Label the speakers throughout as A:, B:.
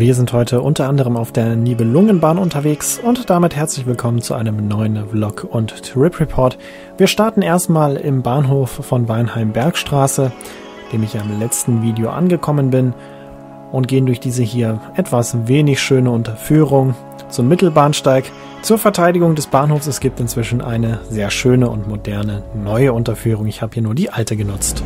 A: Wir sind heute unter anderem auf der Nibelungenbahn unterwegs und damit herzlich willkommen zu einem neuen Vlog und Trip Report. Wir starten erstmal im Bahnhof von Weinheim-Bergstraße, dem ich am letzten Video angekommen bin, und gehen durch diese hier etwas wenig schöne Unterführung zum Mittelbahnsteig. Zur Verteidigung des Bahnhofs, es gibt inzwischen eine sehr schöne und moderne neue Unterführung. Ich habe hier nur die alte genutzt.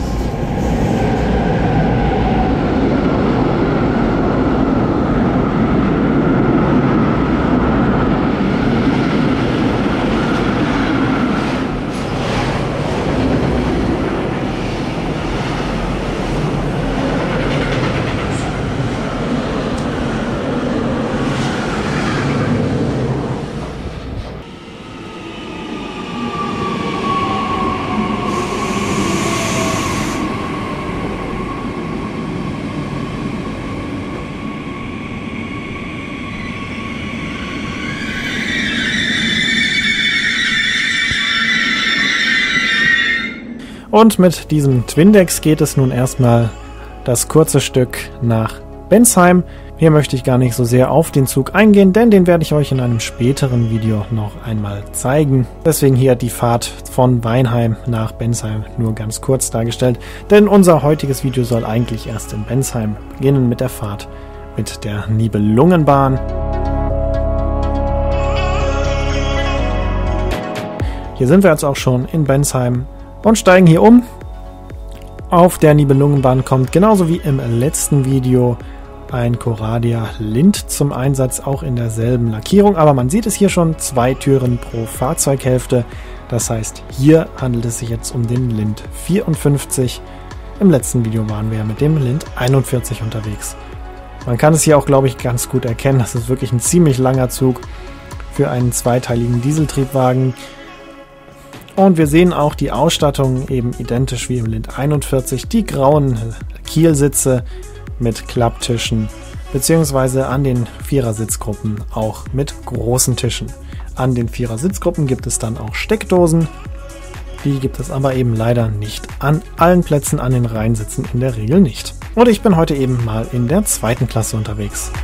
A: Und mit diesem Twindex geht es nun erstmal das kurze Stück nach Bensheim. Hier möchte ich gar nicht so sehr auf den Zug eingehen, denn den werde ich euch in einem späteren Video noch einmal zeigen. Deswegen hier die Fahrt von Weinheim nach Bensheim nur ganz kurz dargestellt, denn unser heutiges Video soll eigentlich erst in Bensheim beginnen mit der Fahrt mit der Nibelungenbahn. Hier sind wir jetzt auch schon in Bensheim und steigen hier um. Auf der Nibelungenbahn kommt genauso wie im letzten Video ein Coradia Lind zum Einsatz, auch in derselben Lackierung, aber man sieht es hier schon, 2 Türen pro Fahrzeughälfte. Das heißt, hier handelt es sich jetzt um den Lind 54. Im letzten Video waren wir ja mit dem Lind 41 unterwegs. Man kann es hier auch, glaube ich, ganz gut erkennen. Das ist wirklich ein ziemlich langer Zug für einen zweiteiligen Dieseltriebwagen. Und wir sehen auch die Ausstattung eben identisch wie im Lind 41, die grauen Kielsitze mit Klapptischen, beziehungsweise an den Vierersitzgruppen auch mit großen Tischen. An den Vierersitzgruppen gibt es dann auch Steckdosen, die gibt es aber eben leider nicht an allen Plätzen an den Reihensitzen, in der Regel nicht. Und ich bin heute eben mal in der 2. Klasse unterwegs.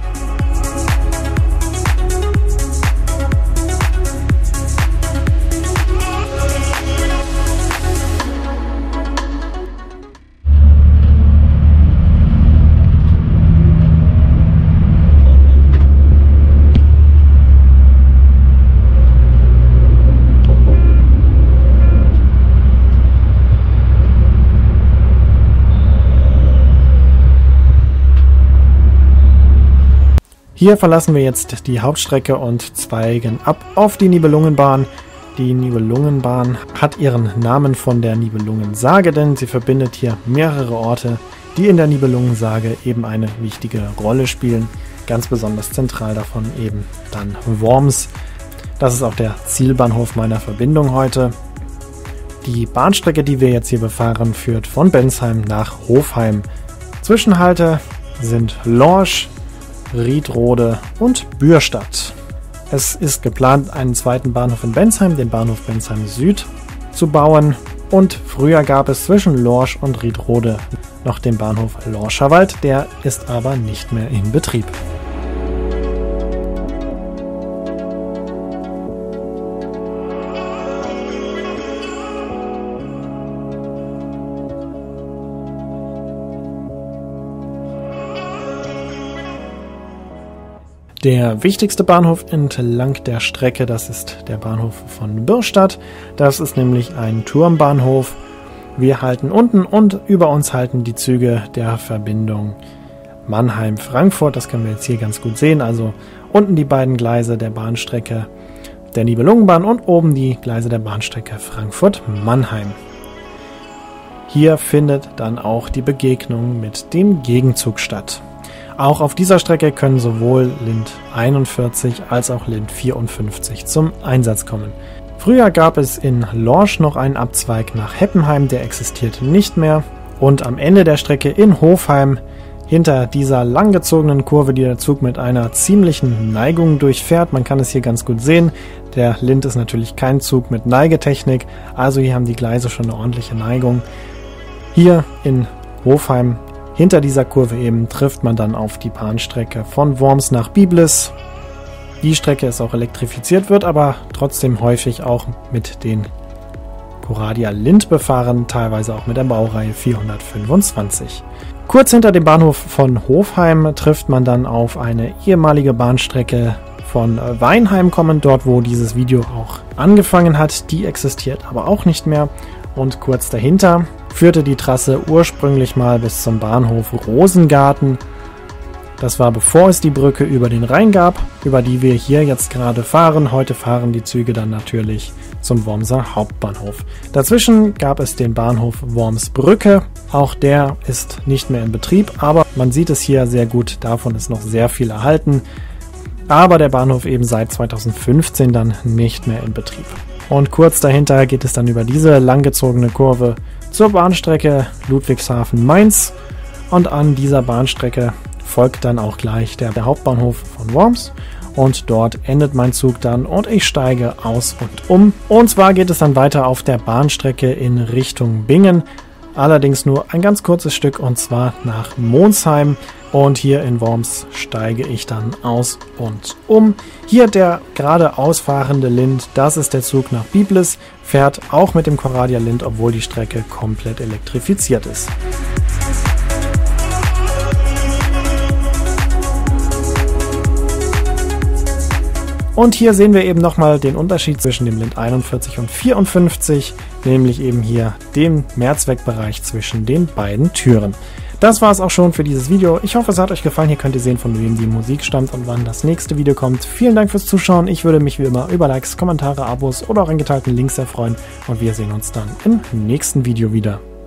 A: Hier verlassen wir jetzt die Hauptstrecke und zweigen ab auf die Nibelungenbahn. Die Nibelungenbahn hat ihren Namen von der Nibelungensage, denn sie verbindet hier mehrere Orte, die in der Nibelungensage eben eine wichtige Rolle spielen. Ganz besonders zentral davon eben dann Worms. Das ist auch der Zielbahnhof meiner Verbindung heute. Die Bahnstrecke, die wir jetzt hier befahren, führt von Bensheim nach Hofheim. Zwischenhalte sind Lorsch, Riedrode und Bürstadt. Es ist geplant, einen zweiten Bahnhof in Bensheim, den Bahnhof Bensheim Süd, zu bauen. Und früher gab es zwischen Lorsch und Riedrode noch den Bahnhof Lorscherwald, der ist aber nicht mehr in Betrieb. Der wichtigste Bahnhof entlang der Strecke, das ist der Bahnhof von Bürstadt. Das ist nämlich ein Turmbahnhof. Wir halten unten und über uns halten die Züge der Verbindung Mannheim-Frankfurt. Das können wir jetzt hier ganz gut sehen. Also unten die beiden Gleise der Bahnstrecke der Nibelungenbahn und oben die Gleise der Bahnstrecke Frankfurt-Mannheim. Hier findet dann auch die Begegnung mit dem Gegenzug statt. Auch auf dieser Strecke können sowohl Lind 41 als auch Lind 54 zum Einsatz kommen. Früher gab es in Lorsch noch einen Abzweig nach Heppenheim, der existiert nicht mehr. Und am Ende der Strecke in Hofheim, hinter dieser langgezogenen Kurve, die der Zug mit einer ziemlichen Neigung durchfährt, man kann es hier ganz gut sehen, der Lind ist natürlich kein Zug mit Neigetechnik, also hier haben die Gleise schon eine ordentliche Neigung. Hier in Hofheim hinter dieser Kurve eben trifft man dann auf die Bahnstrecke von Worms nach Biblis. Die Strecke ist auch elektrifiziert, wird aber trotzdem häufig auch mit den Coradia Lind befahren, teilweise auch mit der Baureihe 425. Kurz hinter dem Bahnhof von Hofheim trifft man dann auf eine ehemalige Bahnstrecke von Weinheim kommend, dort wo dieses Video auch angefangen hat. Die existiert aber auch nicht mehr. Und kurz dahinter führte die Trasse ursprünglich mal bis zum Bahnhof Rosengarten. Das war bevor es die Brücke über den Rhein gab, über die wir hier jetzt gerade fahren. Heute fahren die Züge dann natürlich zum Wormser Hauptbahnhof. Dazwischen gab es den Bahnhof Wormsbrücke. Auch der ist nicht mehr in Betrieb, aber man sieht es hier sehr gut. Davon ist noch sehr viel erhalten. Aber der Bahnhof eben seit 2015 dann nicht mehr in Betrieb. Und kurz dahinter geht es dann über diese langgezogene Kurve zur Bahnstrecke Ludwigshafen-Mainz. Und an dieser Bahnstrecke folgt dann auch gleich der Hauptbahnhof von Worms. Und dort endet mein Zug dann und ich steige aus und um. Und zwar geht es dann weiter auf der Bahnstrecke in Richtung Bingen. Allerdings nur ein ganz kurzes Stück und zwar nach Monsheim. Und hier in Worms steige ich dann aus und um. Hier der gerade ausfahrende Lind, das ist der Zug nach Biblis, fährt auch mit dem Coradia Lind, obwohl die Strecke komplett elektrifiziert ist. Und hier sehen wir eben nochmal den Unterschied zwischen dem Lind 41 und 54, nämlich eben hier dem Mehrzweckbereich zwischen den beiden Türen. Das war es auch schon für dieses Video. Ich hoffe, es hat euch gefallen. Hier könnt ihr sehen, von wem die Musik stammt und wann das nächste Video kommt. Vielen Dank fürs Zuschauen. Ich würde mich wie immer über Likes, Kommentare, Abos oder auch an geteilten Links sehr freuen. Und wir sehen uns dann im nächsten Video wieder.